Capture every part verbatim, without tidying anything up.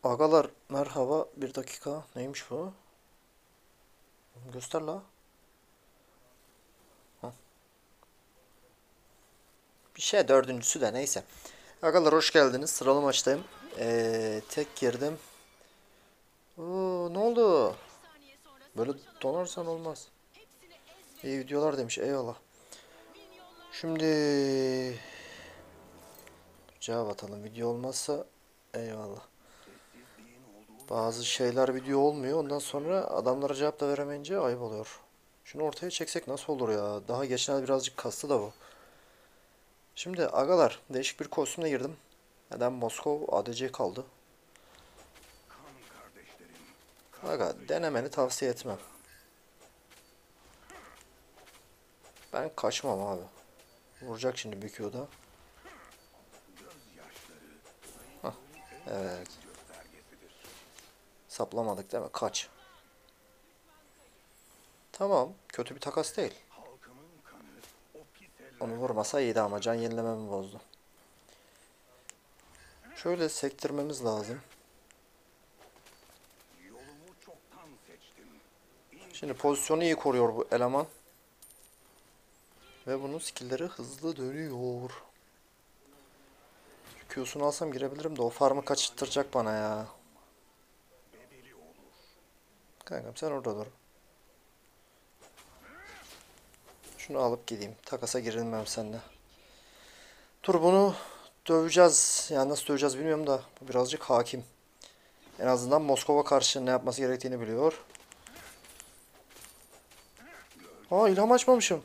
Agalar merhaba, bir dakika, neymiş bu? Göster la. Hah, bir şey dördüncüsü de neyse. Agalar hoş geldiniz, sıralı maçtayım. Ee, tek girdim. Oo, ne oldu? Böyle donarsan olmaz. İyi videolar demiş, eyvallah. Şimdi cevap atalım, video olmazsa eyvallah. Bazı şeyler video olmuyor, ondan sonra adamlara cevap da veremeyince ayıp oluyor. Şunu ortaya çeksek nasıl olur ya? Daha geçen birazcık kastı da bu. Şimdi agalar değişik bir kostümle girdim. Neden Moskov A D C kaldı? Aga denemeni tavsiye etmem. Ben kaçmam abi. Vuracak şimdi bir Q'da. Hah, evet. Saplamadık değil mi? Kaç. Tamam. Kötü bir takas değil. Onu vurmasa iyiydi ama can yenilememi bozdu. Şöyle sektirmemiz lazım. Şimdi pozisyonu iyi koruyor bu eleman. Ve bunun skillleri hızlı dönüyor. Q'sunu alsam girebilirim de o farmı kaçırtacak bana ya. Kankam sen orada dur. Şunu alıp gideyim. Takasa girilmem seninle. Dur bunu döveceğiz. Yani nasıl döveceğiz bilmiyorum da. Bu birazcık hakim. En azından Moskova karşı ne yapması gerektiğini biliyor. Aa ilham açmamışım.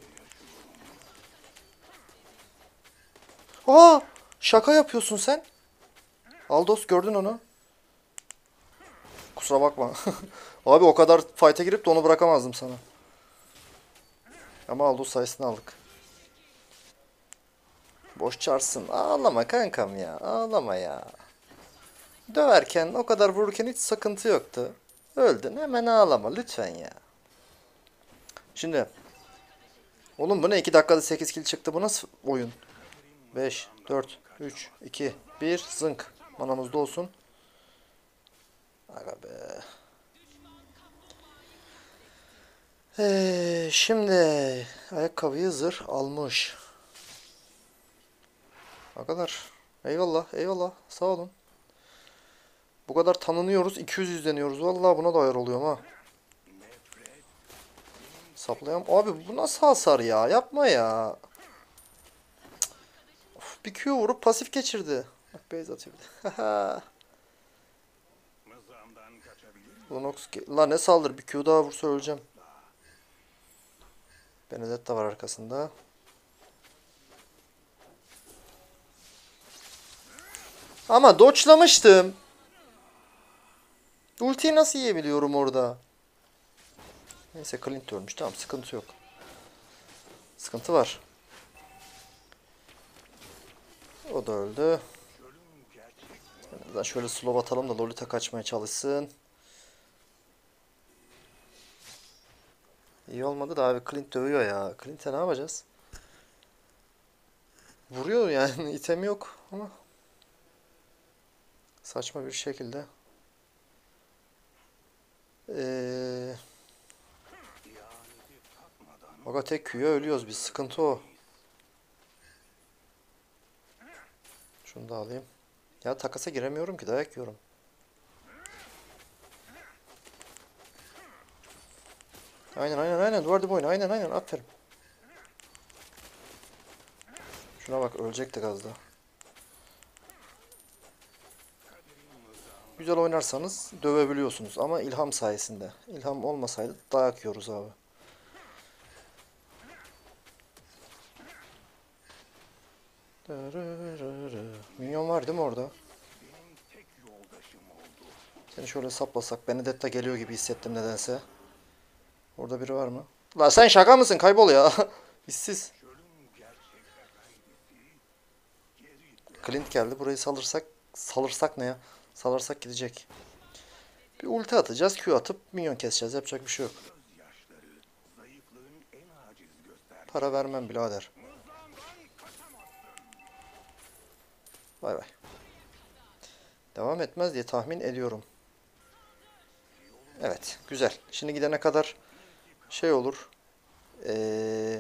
Aa şaka yapıyorsun sen. Aldos gördün onu. Kusura bakma. Abi o kadar fight'e girip de onu bırakamazdım sana. Ama Aldos sayesinde aldık. Boş çarsın. Ağlama kankam ya. Ağlama ya. Döverken o kadar vururken hiç sıkıntı yoktu. Öldün hemen ağlama lütfen ya. Şimdi. Oğlum bu ne? iki dakikada sekiz kill çıktı. Bu nasıl oyun? beş, dört, üç, iki, bir. Zınk. Manamızda olsun. Aga be. Ee, şimdi ayakkabıyı zırh almış. Arkadaşlar eyvallah eyvallah sağ olun. Bu kadar tanınıyoruz, iki yüz izleniyoruz. Vallahi buna da ayar oluyorum ha. Saplayam. Abi bu nasıl hasar ya? Yapma ya. Of, bir Q vurup pasif geçirdi. Bak base atıyor bir de. Lunox la ne saldır, bir Q daha vursa öleceğim. Benedetta var arkasında. Ama dodge'lamıştım. Ultiyi nasıl yiyebiliyorum orada? Neyse Clint ölmüş. Tamam sıkıntı yok. Sıkıntı var. O da öldü. Şöyle slow atalım da Lolita kaçmaya çalışsın. İyi olmadı da abi Clint dövüyor ya. Clint'e ne yapacağız? Vuruyor yani item yok ama saçma bir şekilde. Ee, Aga tek Q'ya ölüyoruz biz. Sıkıntı o. Şunu da alayım. Ya takasa giremiyorum ki dayak yiyorum. Aynen aynen aynen duvar dibi oyna. Aynen aynen aferin. Şuna bak ölecektik az da. Güzel oynarsanız dövebiliyorsunuz ama ilham sayesinde. İlham olmasaydı dayak yiyoruz abi. Minyon var değil mi orada? Seni şöyle saplasak. Benedetta geliyor gibi hissettim nedense. Orada biri var mı? La sen şaka mısın? Kaybol ya. İşsiz. Clint geldi. Burayı salırsak. Salırsak ne ya? Salırsak gidecek. Bir ulti atacağız. Q atıp minyon keseceğiz. Yapacak bir şey yok. Para vermem birader. Bay bay. Devam etmez diye tahmin ediyorum. Evet, güzel. Şimdi gidene kadar şey olur. Ee,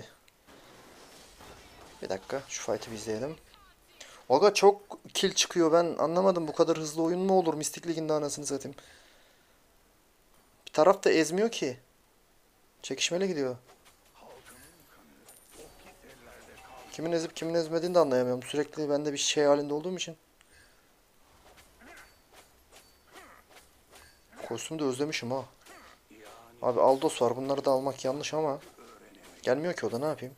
bir dakika, şu fight'ı bir izleyelim. Aga çok kill çıkıyor, ben anlamadım, bu kadar hızlı oyun mu olur Mistik Lig'inde anasını satayım. Bir taraf da ezmiyor ki. Çekişmeli gidiyor. Kimin ezip kimin ezmediğini de anlayamıyorum. Sürekli ben de bir şey halinde olduğum için. Kostümü de özlemişim ha. Abi Aldos var, bunları da almak yanlış ama. Gelmiyor ki o da, ne yapayım.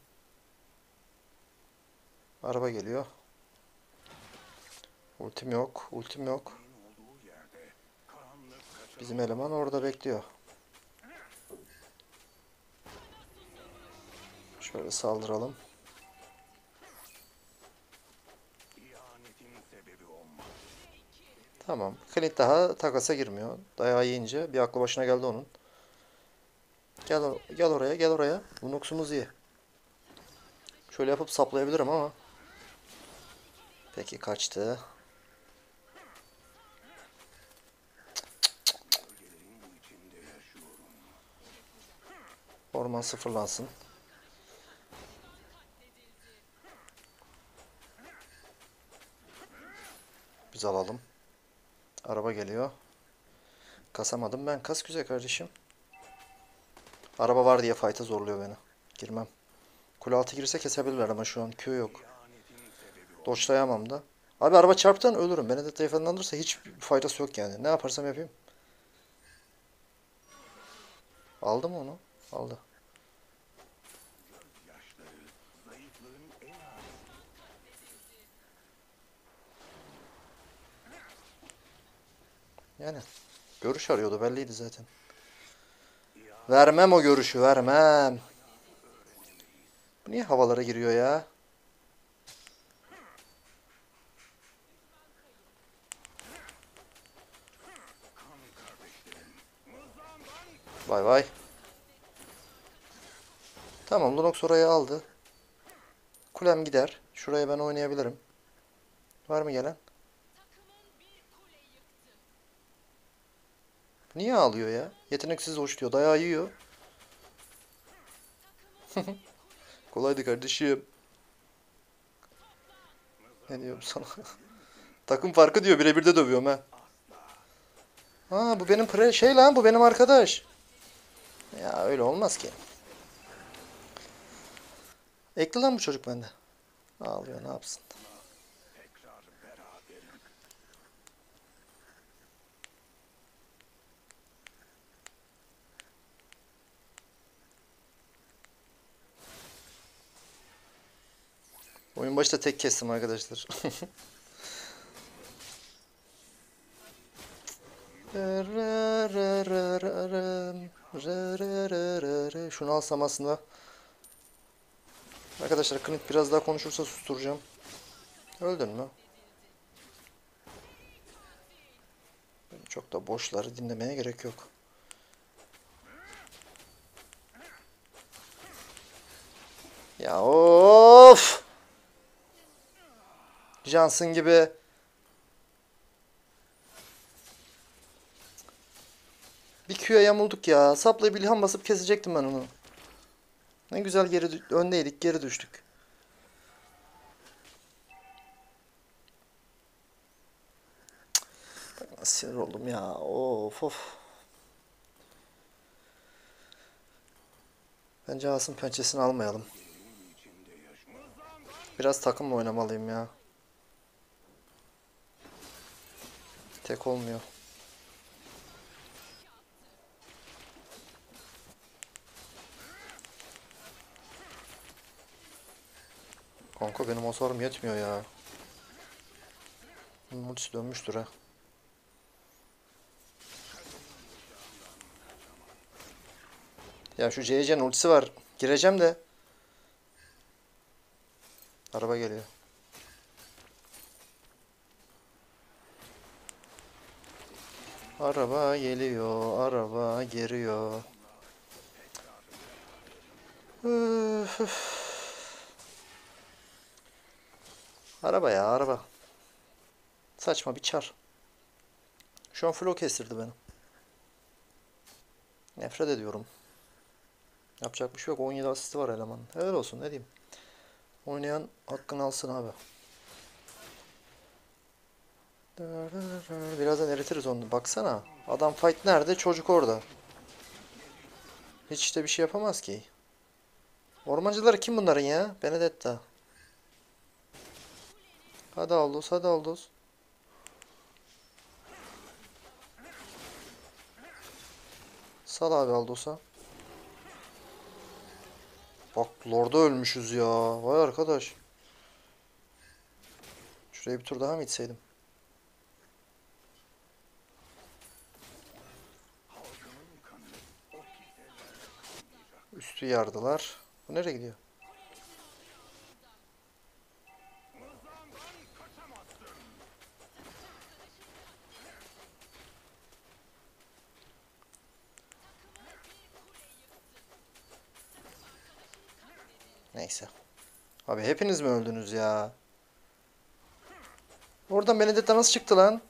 Araba geliyor. Ultim yok, ultim yok. Bizim eleman orada bekliyor. Şöyle saldıralım. Tamam. Clint daha takasa girmiyor. Dayağı yiyince bir aklı başına geldi onun. Gel, gel oraya, gel oraya. Bu Nox'umuz iyi. Şöyle yapıp saplayabilirim ama. Peki kaçtı. Orman sıfırlansın. Biz alalım. Araba geliyor. Kasamadım ben. Kas güzel kardeşim. Araba var diye fight'a zorluyor beni. Girmem. Kule altı girse kesebilirler ama şu an Q yok. Doçlayamam da. Abi araba çarptan ölürüm. Beni de tayfadan alırsa hiç faydası yok yani. Ne yaparsam yapayım. Aldı mı onu? Aldı. Yani görüş arıyordu, belliydi zaten. Vermem o görüşü, vermem. Bu niye havalara giriyor ya? Vay vay. Tamam, Lunox orayı aldı. Kulem gider. Şuraya ben oynayabilirim. Var mı gelen? Niye ağlıyor ya? Yeteneksiz hoş diyor. Dayağı yiyor. Kolaydı kardeşim. Ne diyorum sana? Takım farkı diyor. Birebir de dövüyorum ha. Ha, bu benim pre şey lan, bu benim arkadaş. Ya öyle olmaz ki. Ekli lan bu çocuk bende. Ağlıyor, ne yapsın? Oyun başta tek kestim arkadaşlar. Şunu alsam aslında. Arkadaşlar Clint biraz daha konuşursa susturacağım. Öldün mü? Çok da boşları dinlemeye gerek yok. Ya of! Johnson gibi. Bir Q'ya yamulduk ya. Saplayıp ilham basıp kesecektim ben onu. Ne güzel geri öndeydik, geri düştük. Bak nasıl sinir oldum ya. Of of. Bence Asım pençesini almayalım. Biraz takımla oynamalıyım ya. Tek olmuyor. Kanka benim hasarım yetmiyor ya. Multisi dönmüştür ha. Ya şu C C'nin ultisi var. Gireceğim de. Araba geliyor. Araba geliyor. Araba geliyor. Üf, üf. Araba ya araba. Saçma bir çar. Şu an flow kestirdi beni. Nefret ediyorum. Yapacak bir şey yok. on yedi asisti var elemanın. Helal olsun, ne diyeyim. Oynayan hakkını alsın abi. Birazdan eritiriz onu. Baksana. Adam fight nerede? Çocuk orada. Hiç de bir şey yapamaz ki. Ormancıları kim bunların ya? Benedetta. Hadi Aldous, hadi Aldous. Sal abi Aldous'a. Bak Lord'a ölmüşüz ya. Vay arkadaş. Şuraya bir tur daha mı itseydim? Üstü yardılar. Bu nereye gidiyor? Neyse. Abi hepiniz mi öldünüz ya? Oradan Benedetta nasıl çıktı lan?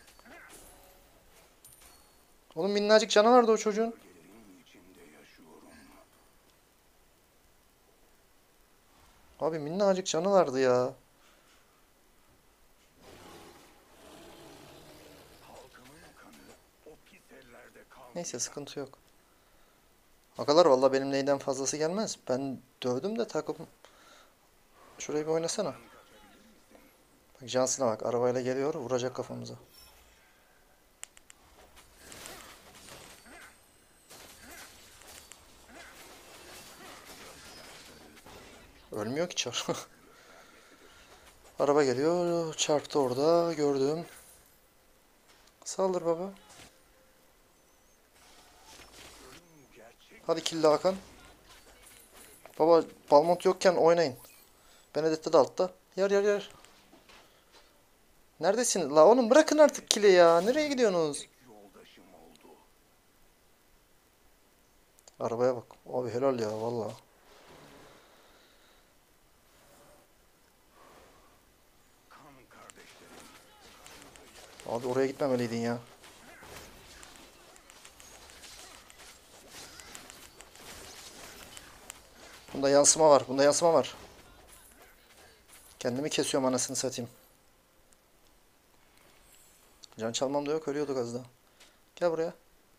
Oğlum minnacık canı vardı o çocuğun. Abi minnacık canı vardı ya. Neyse sıkıntı yok. Agalar valla benim neyden fazlası gelmez. Ben dövdüm de takım. Şurayı bir oynasana. Bak Johnson'a bak, arabayla geliyor, vuracak kafamıza. Ölmüyor ki çar. Araba geliyor, çarptı orada, gördüm. Saldır baba. Hadi kill Hakan. Baba Balmont yokken oynayın. Benedetta da altta. Yar yar yar. Neredesin? La oğlum bırakın artık kill'i ya. Nereye gidiyorsunuz? Arabaya bak. Abi helal ya valla. Abi oraya gitmemeliydin ya. Bunda yansıma var. Bunda yansıma var. Kendimi kesiyorum anasını satayım. Can çalmam da yok. Ölüyorduk az daha. Gel buraya.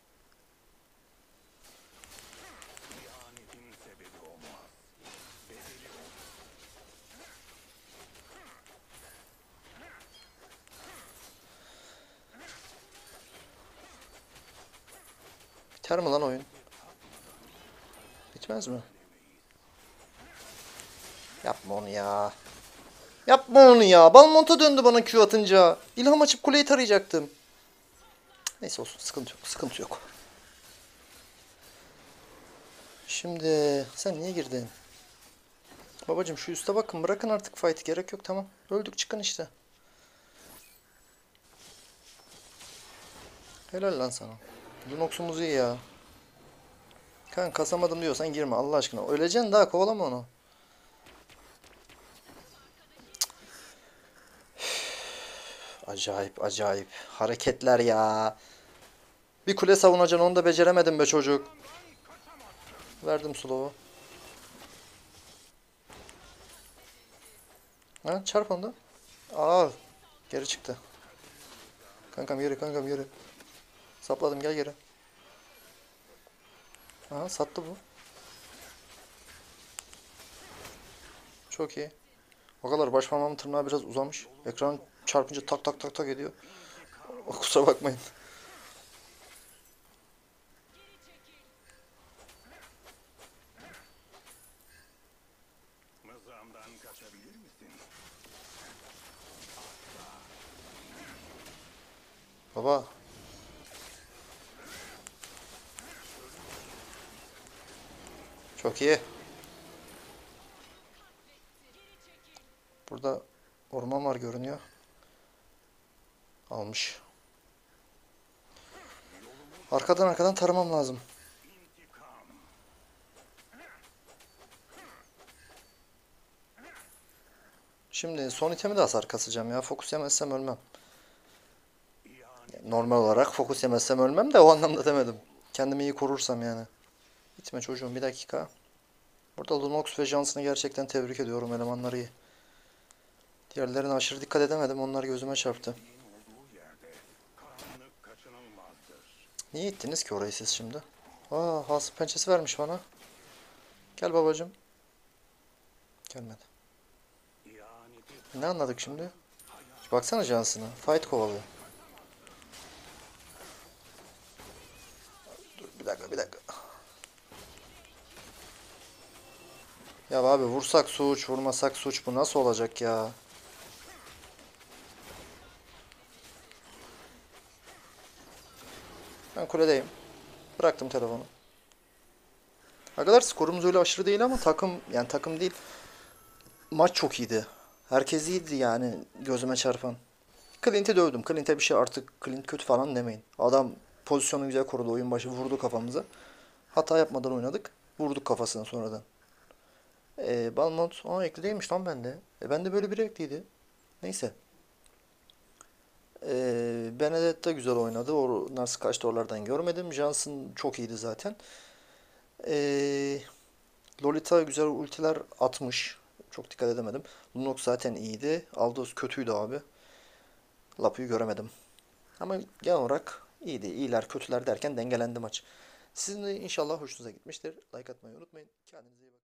Biter mi lan oyun? Bitmez mi? Yapma onu ya. Yapma onu ya. Balmont'a döndü bana Q atınca. İlham açıp kuleyi tarayacaktım. Neyse olsun. Sıkıntı yok. Sıkıntı yok. Şimdi sen niye girdin? Babacım şu üste bakın. Bırakın artık fight'i. Gerek yok, tamam. Öldük, çıkın işte. Helal lan sana. Lunox'umuz iyi ya. Kan kasamadım diyorsan girme Allah aşkına. Öleceksin daha, kovalama onu. Acayip acayip hareketler ya. Bir kule savunacaksın, onu da beceremedim be çocuk. Verdim slow'u. Ha çarp onu da. Aa geri çıktı. Kankam yürü, kankam yürü. Sapladım, gel geri. Aha sattı bu. Çok iyi. O kadar baş parmağımın tırnağı biraz uzamış. Ekran çarpınca tak tak tak tak ediyor. Kusura bakmayın. Baba. Çok iyi. Burada orman var görünüyor. Almış. Arkadan arkadan taramam lazım. Şimdi son itemi de hasar kasacağım ya. Fokus yemezsem ölmem. normal olarak fokus yemezsem ölmem de o anlamda demedim. Kendimi iyi korursam yani. Gitme çocuğum bir dakika. Burada Lunox ve Johnson'ı gerçekten tebrik ediyorum, elemanları iyi. Diğerlerine aşırı dikkat edemedim, onlar gözüme çarptı. Niye ittiniz ki orayı siz şimdi? Aa, hasip pençesi vermiş bana. Gel babacım. Gelmedi. Ne anladık şimdi? Baksana Johnson'a. Fight kovalıyor. Dur bir dakika bir dakika. Ya abi vursak suç, vurmasak suç, bu nasıl olacak ya? Ben kuledeyim. Bıraktım telefonu. Arkadaşlar skorumuz öyle aşırı değil ama takım, yani takım değil. Maç çok iyiydi. Herkes iyiydi yani, gözüme çarpan. Clint'i dövdüm. Clint'e bir şey, artık Clint kötü falan demeyin. Adam pozisyonu güzel korudu. Oyun başı vurdu kafamıza. Hata yapmadan oynadık. Vurduk kafasına sonradan. Ee, Balmont. Aa, ekli değilmiş lan bende. E, bende böyle biri ekliydi. Neyse. Ee, Benedetta güzel oynadı. O nasıl kaçtı oralardan görmedim. Johnson çok iyiydi zaten. Ee, Lolita güzel ultiler atmış. Çok dikkat edemedim. Lunox zaten iyiydi. Aldos kötüydü abi. Lapu'yu göremedim. Ama genel olarak iyiydi. İyiler kötüler derken dengelendi maç. Sizin de inşallah hoşunuza gitmiştir. Like atmayı unutmayın. Kendinize iyi bakın.